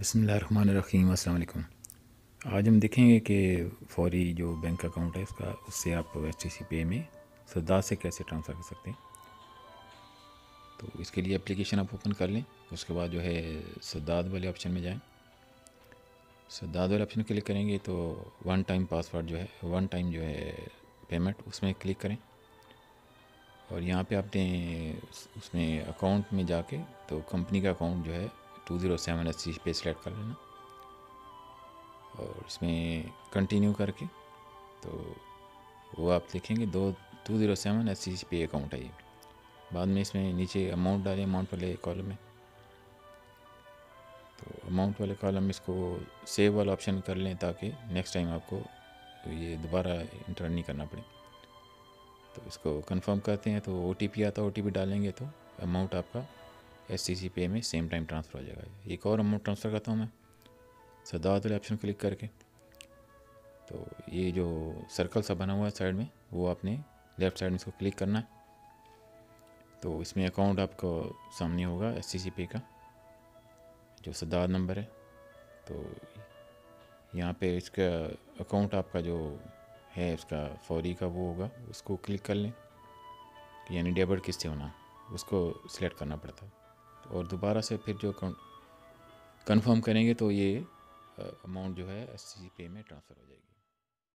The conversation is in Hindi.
बिस्मिल्लाहिर्रहमानिर्रहीम। अस्सलाम वालेकुम। आज हम देखेंगे कि फौरी जो बैंक अकाउंट है उसका, उससे आप एच पे में सद्दात से कैसे ट्रांसफ़र कर सकते हैं। तो इसके लिए एप्लीकेशन आप ओपन कर लें। उसके बाद जो है सद्दात वाले ऑप्शन में जाएं। सद्दात वाले ऑप्शन क्लिक करेंगे तो वन टाइम पासवर्ड जो है, वन टाइम जो है पेमेंट, उसमें क्लिक करें। और यहाँ पे आपने उसमें अकाउंट में जाके तो कंपनी का अकाउंट जो है 207 एच पे सेलेक्ट कर लेना और इसमें कंटिन्यू करके तो वो आप देखेंगे 207 एच पे अकाउंट है ये। बाद में इसमें नीचे अमाउंट डालें, अमाउंट वाले कॉलम में। तो अमाउंट वाले कॉलम में इसको सेव वाला ऑप्शन कर लें ताकि नेक्स्ट टाइम आपको ये दोबारा इंटर नहीं करना पड़े। तो इसको कंफर्म करते हैं तो OTP आता है, OTP डालेंगे तो अमाउंट आपका SCC पे में सेम टाइम ट्रांसफ़र हो जाएगा। एक और अमाउंट ट्रांसफ़र करता हूँ मैं सद्दात वाले ऑप्शन क्लिक करके। तो ये जो सर्कल सा बना हुआ है साइड में, वो आपने लेफ़्ट साइड में इसको क्लिक करना है। तो इसमें अकाउंट आपको सामने होगा SCC पे का जो सद्दात नंबर है। तो यहाँ पे इसका अकाउंट आपका जो है उसका फौरी का वो होगा, उसको क्लिक कर लें। यानी डेबिट किससे होना उसको सिलेक्ट करना पड़ता है। और दोबारा से फिर जो अकाउंट कन्फर्म करेंगे तो ये अमाउंट जो है SCC पे में ट्रांसफ़र हो जाएगी।